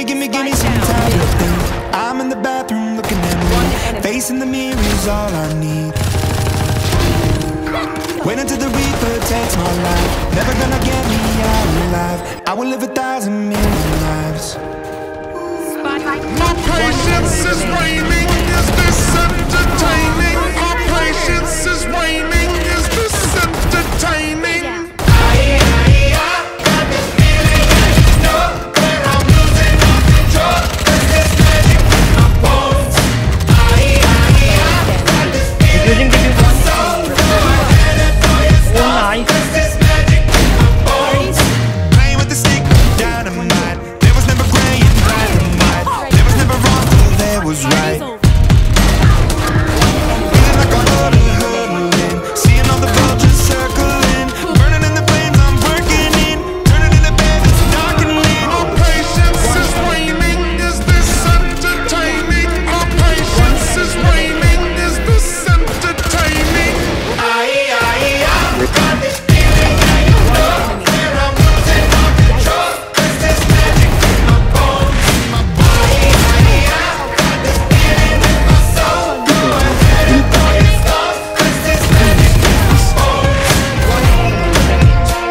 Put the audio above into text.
Gimme some time to think. I'm in the bathroom looking at me. Facing the mirror is all I need. Wait until the Reaper takes my life. Never gonna get me out alive. I will live 1,000,000,000 lives. My patience is waning. Is this entertaining? My patience is waning.